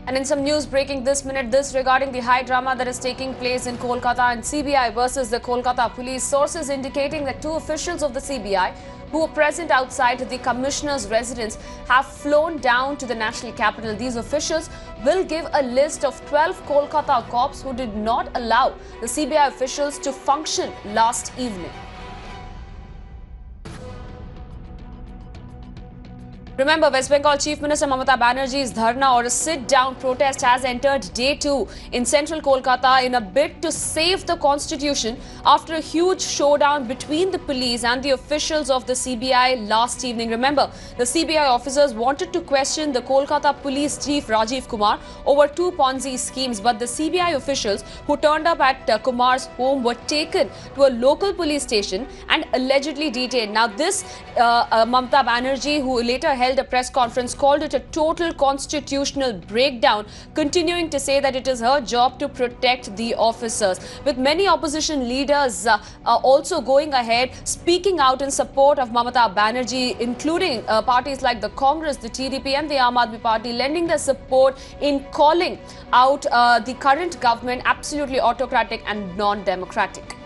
And in some news breaking this minute, this regarding the high drama that is taking place in Kolkata and CBI versus the Kolkata police. Sources indicating that two officials of the CBI who were present outside the commissioner's residence have flown down to the national capital. These officials will give a list of 12 Kolkata cops who did not allow the CBI officials to function last evening. Remember, West Bengal Chief Minister Mamata Banerjee's dharna or a sit-down protest has entered day 2 in central Kolkata in a bid to save the constitution after a huge showdown between the police and the officials of the CBI last evening. Remember, the CBI officers wanted to question the Kolkata police chief Rajeev Kumar over two Ponzi schemes, but the CBI officials who turned up at Kumar's home were taken to a local police station and allegedly detained. Now this Mamata Banerjee, who later held a press conference, called it a total constitutional breakdown, continuing to say that it is her job to protect the officers. With many opposition leaders also going ahead, speaking out in support of Mamata Banerjee, including parties like the Congress, the TDP and the Aam Aadmi Party, lending their support in calling out the current government absolutely autocratic and non-democratic.